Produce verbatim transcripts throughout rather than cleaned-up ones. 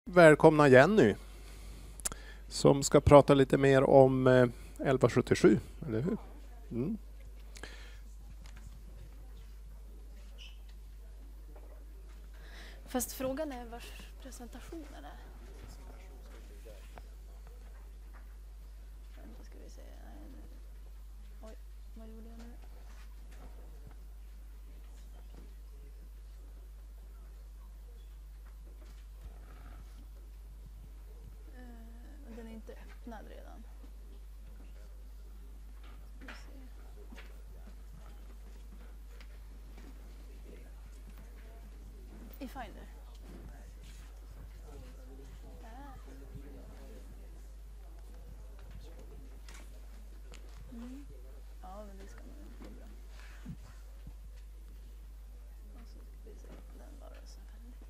välkomna Jenny som ska prata lite mer om eh, elva sjuttiosju, eller hur? Mm. Fast frågan är vars presentationen är. Vänta, ska vi se. Oj, vad gjorde jag nu? Uh, den är inte öppnad redan. Ska vi se. I Finder. Mm. Ja, men det ska nog gå bra. Och så ska vi se, den var så väldigt.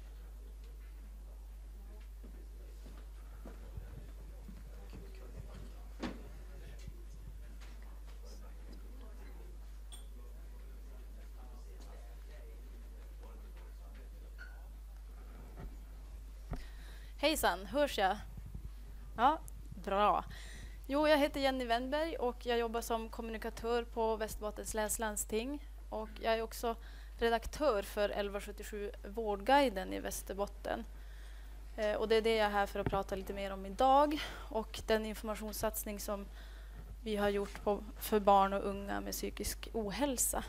Hejsan, hörs jag? Ja, bra. Jo, jag heter Jenny Wennberg och jag jobbar som kommunikatör på Västerbottens läns landsting. Och jag är också redaktör för elva sjuttiosju Vårdguiden i Västerbotten. Eh, och det är det jag är här för att prata lite mer om idag. Och den informationssatsning som vi har gjort på, för barn och unga med psykisk ohälsa.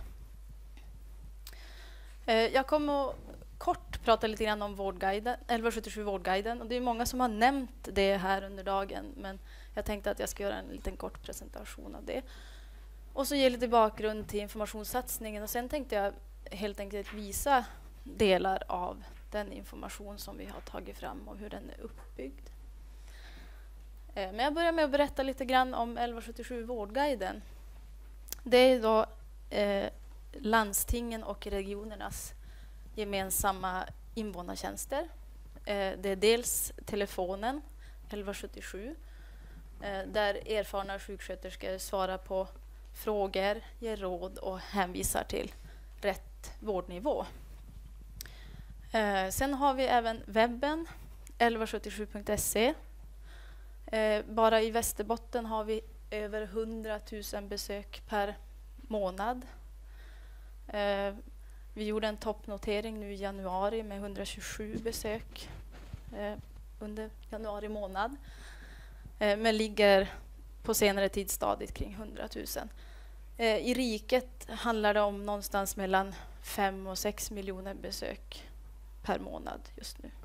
Eh, jag kommer att kort prata lite grann om Vårdguiden, elva sjuttiosju Vårdguiden. Och det är många som har nämnt det här under dagen, men jag tänkte att jag ska göra en liten kort presentation av det. Och så ge lite bakgrund till informationssatsningen. Och sen tänkte jag helt enkelt visa delar av den information som vi har tagit fram och hur den är uppbyggd. Eh, men jag börjar med att berätta lite grann om elva sjuttiosju Vårdguiden. Det är då eh, landstingen och regionernas gemensamma invånartjänster. Eh, det är dels telefonen elva sjuttiosju eh, där erfarna sjuksköterskor svarar på frågor, ger råd och hänvisar till rätt vårdnivå. Eh, sen har vi även webben elva sjuttiosju punkt se. Eh, bara i Västerbotten har vi över hundra tusen besök per månad. Eh, Vi gjorde en toppnotering nu i januari med hundratjugosju besök eh, under januari månad. Eh, men ligger på senare tid stadigt kring hundra tusen. Eh, I riket handlar det om någonstans mellan fem och sex miljoner besök per månad just nu.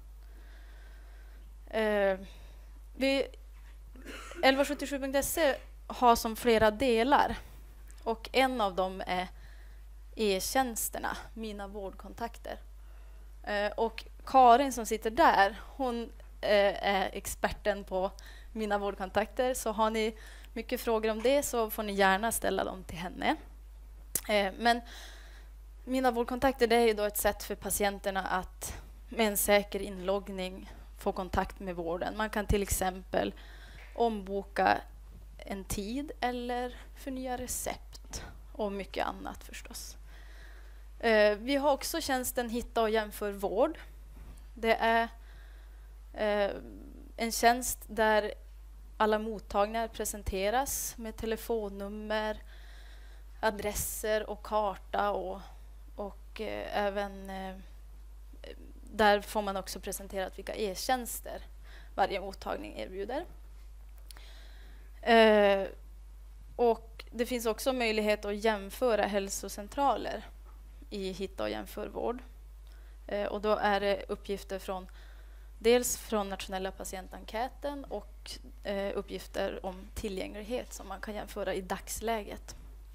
Eh, vi, elva sjuttiosju punkt se har som flera delar. Och en av dem är e-tjänsterna, mina vårdkontakter. Eh, och Karin som sitter där, hon eh, är experten på mina vårdkontakter. Så har ni mycket frågor om det så får ni gärna ställa dem till henne. Eh, men mina vårdkontakter, det är ju då ett sätt för patienterna att med en säker inloggning få kontakt med vården. Man kan till exempel omboka en tid eller förnya recept och mycket annat förstås. Eh, vi har också tjänsten Hitta och jämför vård. Det är eh, en tjänst där alla mottagningar presenteras med telefonnummer, adresser och karta. Och, och eh, även eh, där får man också presenterat vilka e-tjänster varje mottagning erbjuder. Eh, och det finns också möjlighet att jämföra hälsocentraler i Hitta och jämför vård. Eh, och då är det uppgifter från dels från nationella patientenkäten och eh, uppgifter om tillgänglighet som man kan jämföra i dagsläget.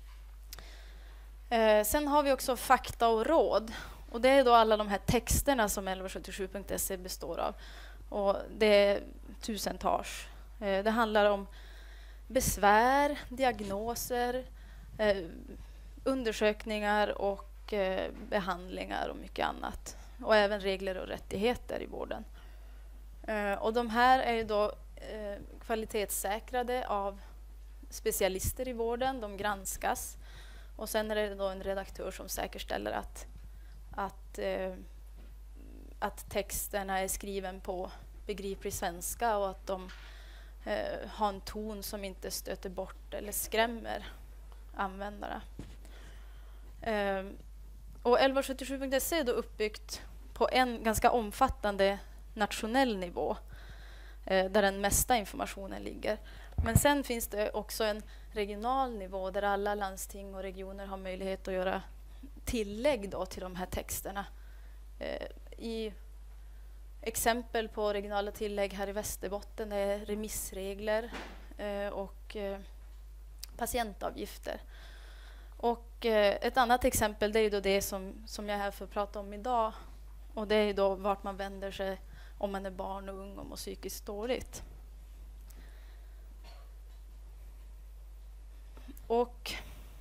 Eh, sen har vi också fakta och råd. Och det är då alla de här texterna som elva sjuttiosju punkt se består av. Och det är tusentals. Eh, det handlar om besvär, diagnoser, eh, undersökningar och eh, behandlingar och mycket annat. Och även regler och rättigheter i vården. Eh, och de här är ju då eh, kvalitetssäkrade av specialister i vården. De granskas. Och sen är det då en redaktör som säkerställer att, att eh, att texterna är skriven på begriplig svenska och att de eh, har en ton som inte stöter bort eller skrämmer användare. Eh, och elva sjuttiosju punkt se är då uppbyggt på en ganska omfattande nationell nivå eh, där den mesta informationen ligger. Men sen finns det också en regional nivå där alla landsting och regioner har möjlighet att göra tillägg då till de här texterna. Eh, I exempel på regionala tillägg här i Västerbotten är remissregler eh, och eh, patientavgifter. Och eh, ett annat exempel det är då det som, som jag är här för att prata om idag. Och det är då vart man vänder sig om man är barn och ung och mår psykiskt dåligt. Och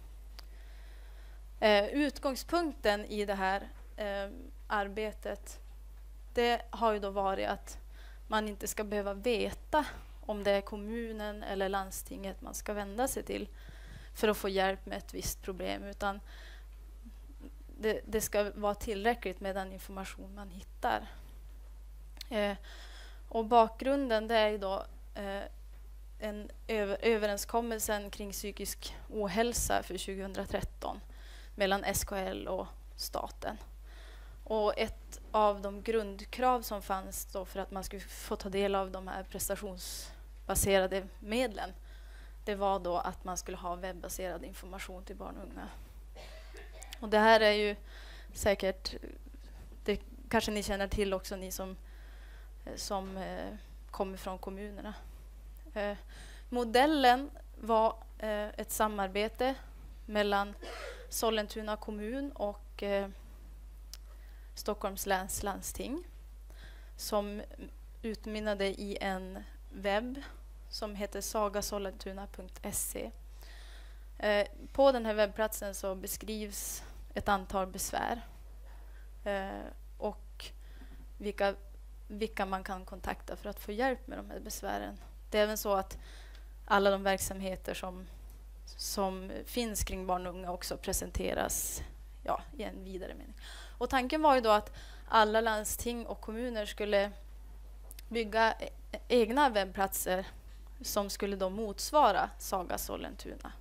eh, utgångspunkten i det här eh, arbetet det har ju då varit att man inte ska behöva veta om det är kommunen eller landstinget man ska vända sig till för att få hjälp med ett visst problem, utan det, det ska vara tillräckligt med den information man hittar. Eh, och bakgrunden det är ju då eh, en över, överenskommelsen kring psykisk ohälsa för tjugohundratretton mellan S K L och staten. Och ett av de grundkrav som fanns då för att man skulle få ta del av de här prestationsbaserade medlen, det var då att man skulle ha webbaserad information till barn och unga. Och det här är ju säkert, det kanske ni känner till också, ni som, som eh, kommer från kommunerna. Eh, modellen var eh, ett samarbete mellan Sollentuna kommun och eh, Stockholms läns landsting som utmynnade i en webb som heter sagasollentuna punkt se. Eh, på den här webbplatsen så beskrivs ett antal besvär eh, och vilka, vilka man kan kontakta för att få hjälp med de här besvären. Det är även så att alla de verksamheter som, som finns kring barn och unga också presenteras ja, i en vidare mening. Och tanken var ju då att alla landsting och kommuner skulle bygga e- egna webbplatser som skulle då motsvara Saga Sollentuna.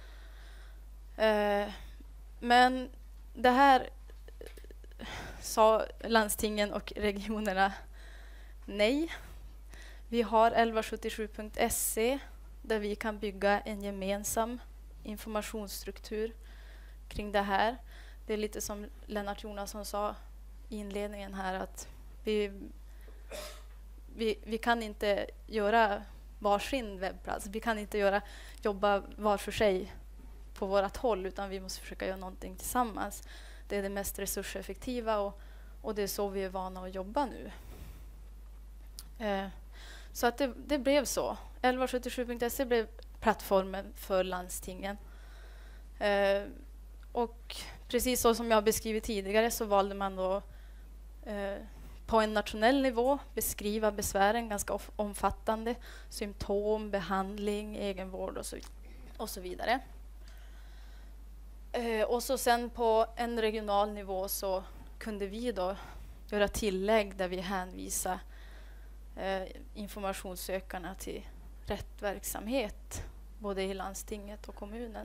Eh, men det här sa landstingen och regionerna nej. Vi har elva sjuttiosju punkt se där vi kan bygga en gemensam informationsstruktur kring det här. Det är lite som Lennart Jonasson sa i inledningen här att vi, vi, vi kan inte göra varsin webbplats. Vi kan inte göra, jobba var för sig på vårat håll, utan vi måste försöka göra någonting tillsammans. Det är det mest resurseffektiva och, och det är så vi är vana att jobba nu. Eh, så att det, det blev så. elva sjuttiosju punkt se blev plattformen för landstingen. Eh, och precis så som jag har beskrivit tidigare så valde man då eh, på en nationell nivå beskriva besvären ganska of- omfattande. Symptom, behandling, egenvård och så, och så vidare. Eh, och så sen på en regional nivå så kunde vi då göra tillägg där vi hänvisar eh, informationssökarna till rätt verksamhet både i landstinget och kommunen.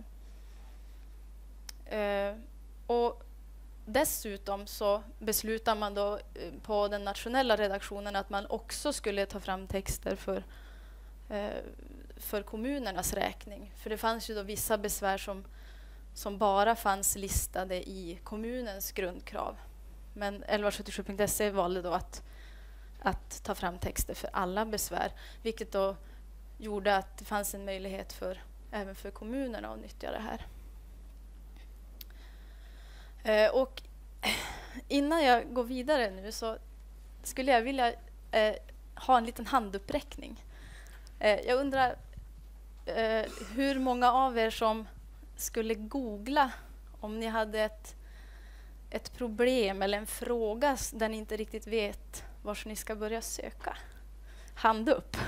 Eh, och dessutom så beslutar man då eh, på den nationella redaktionen att man också skulle ta fram texter för, eh, för kommunernas räkning. För det fanns ju då vissa besvär som, som bara fanns listade i kommunens grundkrav. Men elva sjuttiosju punkt se valde då att, att ta fram texter för alla besvär, vilket då gjorde att det fanns en möjlighet för, även för kommunerna att nyttja det här. Eh, och innan jag går vidare nu så skulle jag vilja eh, ha en liten handuppräckning. Eh, jag undrar eh, hur många av er som skulle googla om ni hade ett, ett problem eller en fråga där ni inte riktigt vet var ni ska börja söka. Hand upp.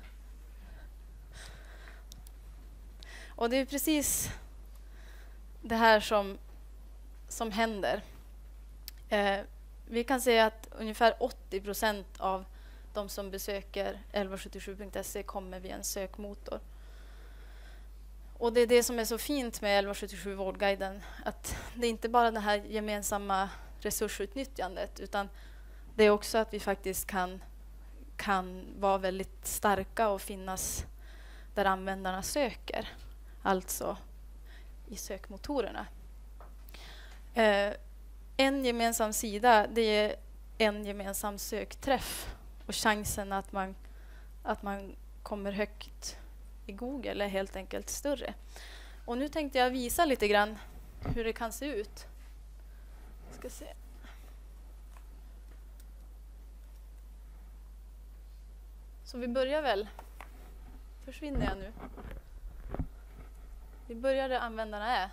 Och det är precis det här som, som händer. Eh, vi kan säga att ungefär åttio procent av de som besöker elva sjuttiosju punkt se kommer via en sökmotor. Och det är det som är så fint med elva sjuttiosju Vårdguiden, att det är inte bara det här gemensamma resursutnyttjandet, utan det är också att vi faktiskt kan, kan vara väldigt starka och finnas där användarna söker, alltså i sökmotorerna. Eh, en gemensam sida, det är en gemensam sökträff, och chansen att man, att man kommer högt i Google är helt enkelt större. Och nu tänkte jag visa lite grann hur det kan se ut. Ska se. Så vi börjar väl. Försvinner jag nu? Vi börjar där användarna är.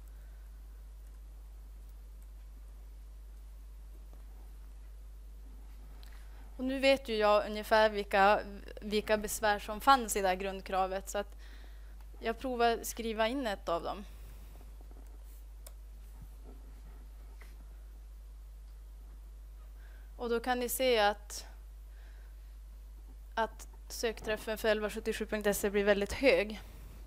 Och nu vet ju jag ungefär vilka, vilka besvär som fanns i det här grundkravet, så att jag provar skriva in ett av dem. Och då kan ni se att, att sökträffen för elva sjuttiosju punkt se blir väldigt hög.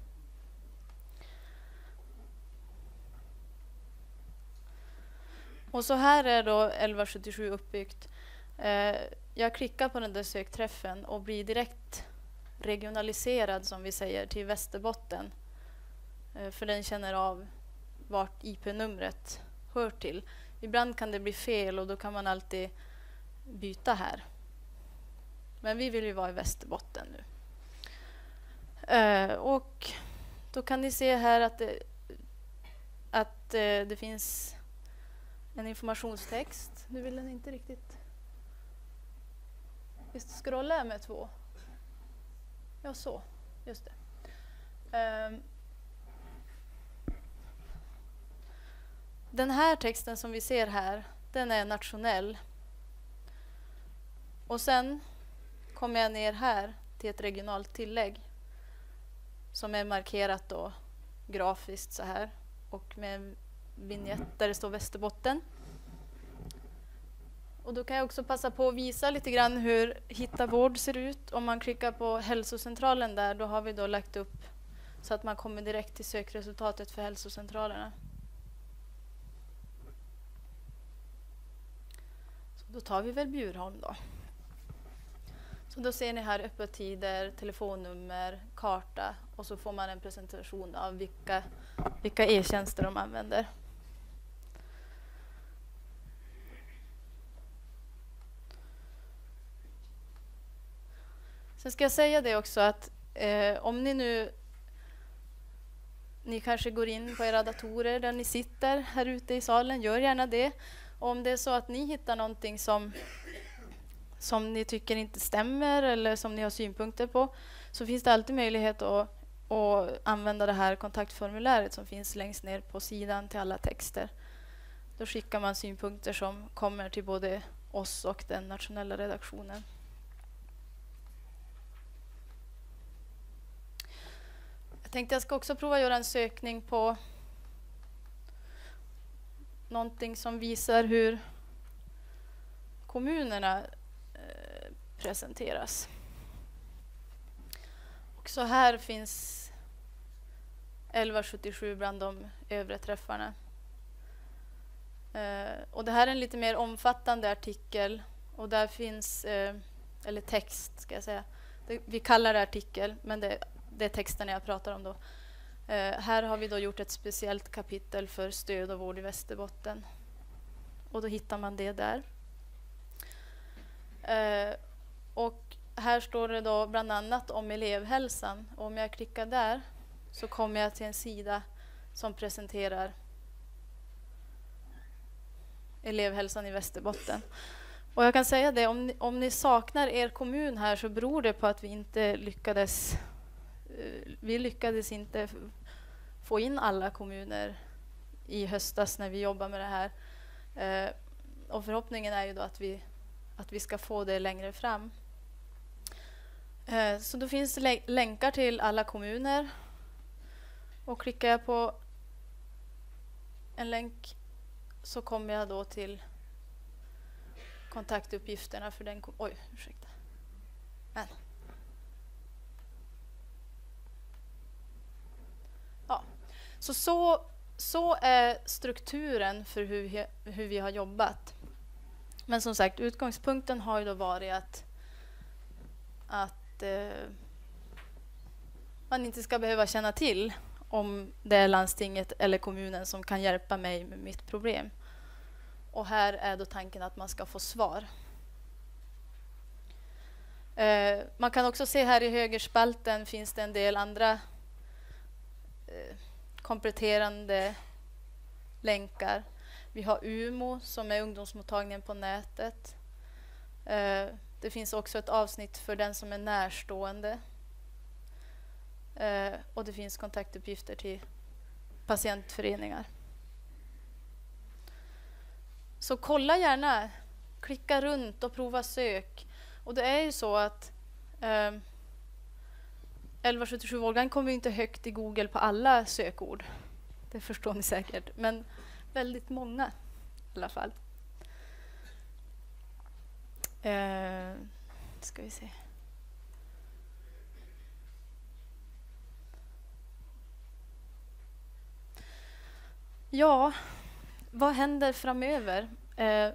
Och så här är då elva sjuttiosju uppbyggt. Eh, jag klickar på den där sökträffen och blir direkt regionaliserad, som vi säger, till Västerbotten. Eh, för den känner av vart I P-numret hör till. Ibland kan det bli fel och då kan man alltid byta här. Men vi vill ju vara i Västerbotten nu. Eh, och då kan ni se här att det, att, eh, det finns en informationstext. Nu vill den inte riktigt... Visst scrollar jag med två? Ja, så. Just det. Um, den här texten som vi ser här, den är nationell. Och sen kommer jag ner här till ett regionalt tillägg som är markerat då grafiskt så här, och med en vignett där det står Västerbotten. Och då kan jag också passa på att visa lite grann hur Hitta vård ser ut. Om man klickar på hälsocentralen där, då har vi då lagt upp så att man kommer direkt till sökresultatet för hälsocentralerna. Så då tar vi väl Bjurholm då. Så då ser ni här öppettider, telefonnummer, karta, och så får man en presentation av vilka, vilka e-tjänster de använder. Sen ska jag säga det också att eh, om ni nu ni kanske går in på era datorer där ni sitter här ute i salen, gör gärna det. Och om det är så att ni hittar någonting som, som ni tycker inte stämmer eller som ni har synpunkter på, så finns det alltid möjlighet att, att använda det här kontaktformuläret som finns längst ner på sidan till alla texter. Då skickar man synpunkter som kommer till både oss och den nationella redaktionen. Jag tänkte jag ska också prova att göra en sökning på någonting som visar hur kommunerna eh, presenteras. Och så här finns elva sjuttiosju bland de övre träffarna. Eh, och det här är en lite mer omfattande artikel, och där finns, eh, eller text ska jag säga. Det, vi kallar det artikel, men det Det är texten jag pratar om då. Eh, här har vi då gjort ett speciellt kapitel för stöd och vård i Västerbotten. Och då hittar man det där. Eh, och här står det då bland annat om elevhälsan. Och om jag klickar där så kommer jag till en sida som presenterar elevhälsan i Västerbotten. Och jag kan säga det, om ni, om ni saknar er kommun här, så beror det på att vi inte lyckades Vi lyckades inte få in alla kommuner i höstas när vi jobbar med det här. Eh, och förhoppningen är ju då att vi, att vi ska få det längre fram. Eh, så då finns det länkar till alla kommuner. Och klickar jag på en länk så kommer jag då till kontaktuppgifterna för den... Oj, ursäkta. Men. Ja, så, så så är strukturen för hur vi, hur vi har jobbat. Men som sagt, utgångspunkten har ju då varit att, att eh, man inte ska behöva känna till om det är landstinget eller kommunen som kan hjälpa mig med mitt problem. Och här är då tanken att man ska få svar. Eh, man kan också se här i högerspalten finns det en del andra eh, kompletterande länkar. Vi har U M O som är ungdomsmottagningen på nätet. Eh, det finns också ett avsnitt för den som är närstående. Eh, och det finns kontaktuppgifter till patientföreningar. Så kolla gärna, klicka runt och prova sök. Och det är ju så att eh, elva sjuttiosju Vårdguiden kommer inte högt i Google på alla sökord. Det förstår ni säkert. Men väldigt många i alla fall. Eh, ska vi se. Ja, vad händer framöver? Eh,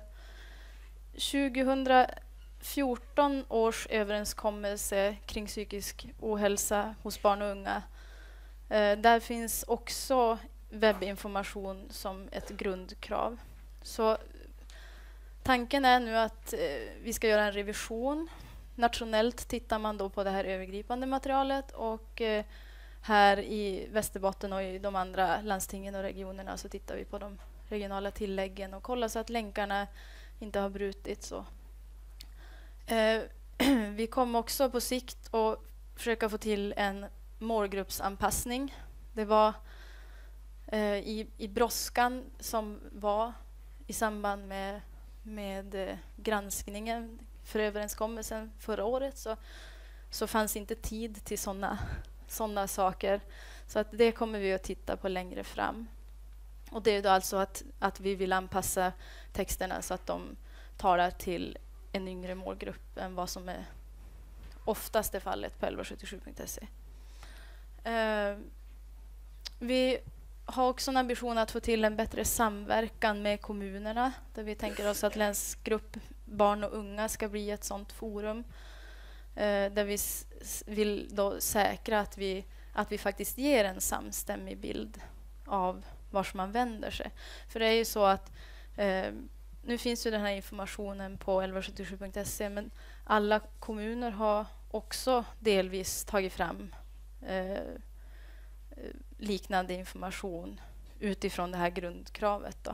tjugohundrafjorton års överenskommelse kring psykisk ohälsa hos barn och unga. Eh, där finns också webbinformation som ett grundkrav. Så tanken är nu att eh, vi ska göra en revision. Nationellt tittar man då på det här övergripande materialet och eh, här i Västerbotten och i de andra landstingen och regionerna så tittar vi på de regionala tilläggen och kollar så att länkarna inte har brutits. Eh, vi kommer också på sikt att försöka få till en målgruppsanpassning. Det var eh, i, i brådskan som var i samband med, med eh, granskningen för överenskommelsen förra året så, så fanns inte tid till sådana sådana saker. Så att det kommer vi att titta på längre fram. Och det är då alltså att, att vi vill anpassa texterna så att de talar till en yngre målgrupp än vad som är oftast är fallet på elva sjuttiosju punkt se. Uh, vi har också en ambition att få till en bättre samverkan med kommunerna där vi tänker oss att länsgrupp barn och unga ska bli ett sådant forum. Uh, där vi s- vill då säkra att vi, att vi faktiskt ger en samstämmig bild av vars man vänder sig. För det är ju så att uh, nu finns ju den här informationen på elva sjuttiosju punkt se men alla kommuner har också delvis tagit fram uh, liknande information utifrån det här grundkravet. Då.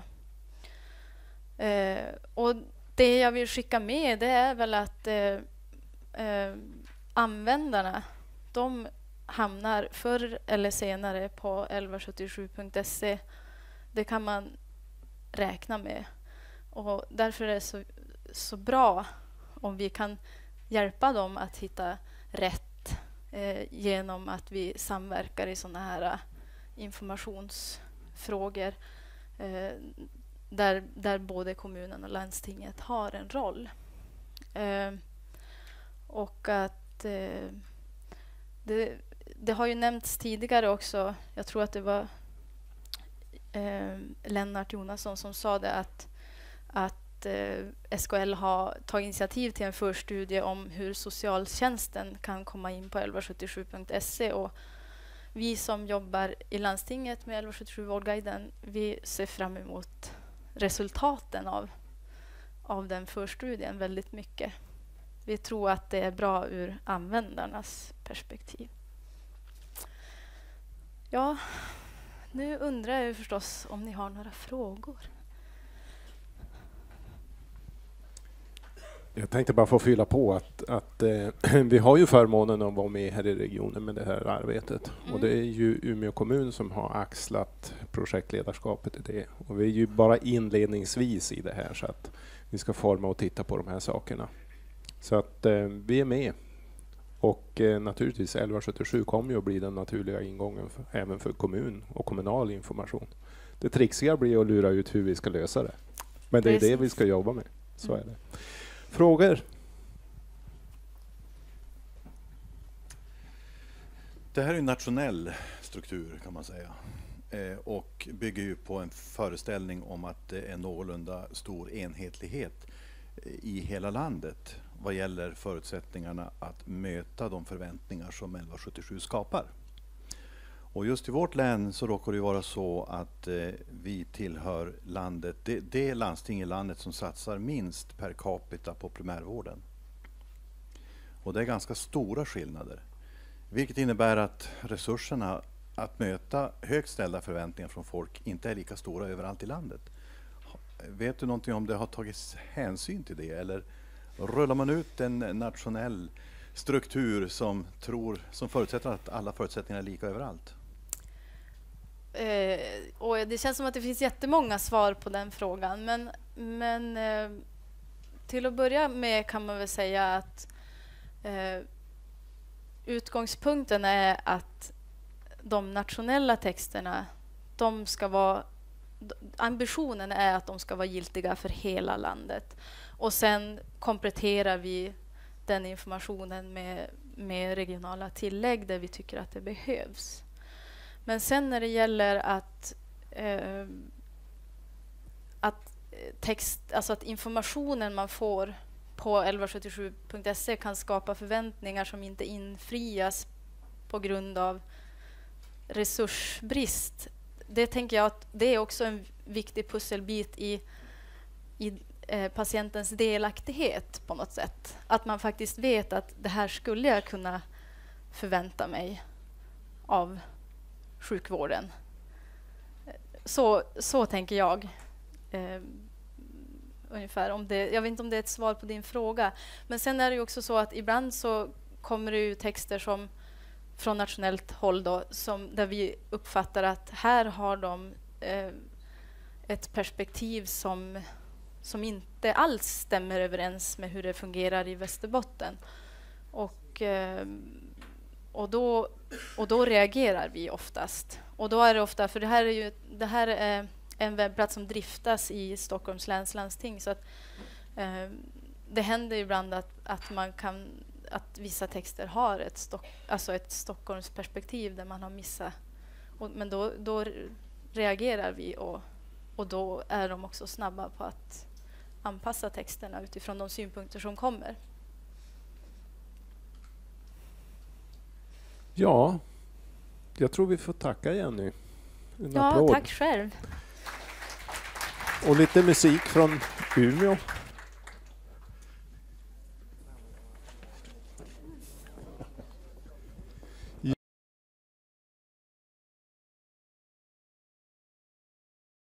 Uh, och det jag vill skicka med det är väl att uh, Eh, användarna de hamnar förr eller senare på elva sjuttiosju punkt se. Det kan man räkna med. Och därför är det så, så bra om vi kan hjälpa dem att hitta rätt eh, genom att vi samverkar i sådana här uh, informationsfrågor eh, där, där både kommunen och landstinget har en roll. Eh, Och att eh, det, det har ju nämnts tidigare också, jag tror att det var eh, Lennart Jonasson som sa det, att, att eh, S K L har tagit initiativ till en förstudie om hur socialtjänsten kan komma in på elva sjuttiosju punkt se. Och vi som jobbar i landstinget med elva sjuttiosju Vårdguiden, vi ser fram emot resultaten av, av den förstudien väldigt mycket. Vi tror att det är bra ur användarnas perspektiv. Ja, nu undrar jag ju förstås om ni har några frågor. Jag tänkte bara få fylla på att, att eh, vi har ju förmånen att vara med här i regionen med det här arbetet. Mm. Och det är ju Umeå kommun som har axlat projektledarskapet i det. Och vi är ju bara inledningsvis i det här så att vi ska forma och titta på de här sakerna. Så att eh, vi är med. Och eh, naturligtvis elva sjuttiosju kommer ju att bli den naturliga ingången för, även för kommun och kommunal information. Det trixiga blir att lura ut hur vi ska lösa det. Men det är Precis. det vi ska jobba med. Så mm. är det. Frågor? Det här är en nationell struktur kan man säga. Eh, och bygger ju på en föreställning om att det är någorlunda stor enhetlighet i hela landet vad gäller förutsättningarna att möta de förväntningar som elva sjuttiosju skapar. Och just i vårt län så råkar det vara så att eh, vi tillhör landet, det, det är landsting i landet som satsar minst per capita på primärvården. Och det är ganska stora skillnader. Vilket innebär att resurserna att möta högt ställda förväntningar från folk inte är lika stora överallt i landet. Vet du någonting om det har tagits hänsyn till det, eller rullar man ut en nationell struktur som, tror, som förutsätter att alla förutsättningar är lika överallt? Eh, och det känns som att det finns jättemånga svar på den frågan. Men, men eh, till att börja med kan man väl säga att eh, utgångspunkten är att de nationella texterna, de ska vara, ambitionen är att de ska vara giltiga för hela landet. Och sen kompletterar vi den informationen med, med regionala tillägg där vi tycker att det behövs. Men sen när det gäller att, eh, att, text, alltså att informationen man får på elva sjuttiosju punkt se kan skapa förväntningar som inte infrias på grund av resursbrist. Det tänker jag att det är också en viktig pusselbit i, i eh, patientens delaktighet på något sätt. Att man faktiskt vet att det här skulle jag kunna förvänta mig av sjukvården. Så, så tänker jag. Eh, ungefär. Om det, jag vet inte om det är ett svar på din fråga. Men sen är det ju också så att ibland så kommer det ju texter som från nationellt håll då, som, där vi uppfattar att här har de eh, ett perspektiv som, som inte alls stämmer överens med hur det fungerar i Västerbotten. Och, eh, och, då, och då reagerar vi oftast. Och då är det ofta, för det här är ju det här är en webbplats som driftas i Stockholms läns landsting, så att eh, det händer ibland att, att man kan att vissa texter har ett, stock, alltså ett Stockholmsperspektiv där man har missat. Och, men då, då reagerar vi och, och då är de också snabba på att anpassa texterna utifrån de synpunkter som kommer. Ja, jag tror vi får tacka Jenny. En ja, applåd. tack själv. Och lite musik från Umeå.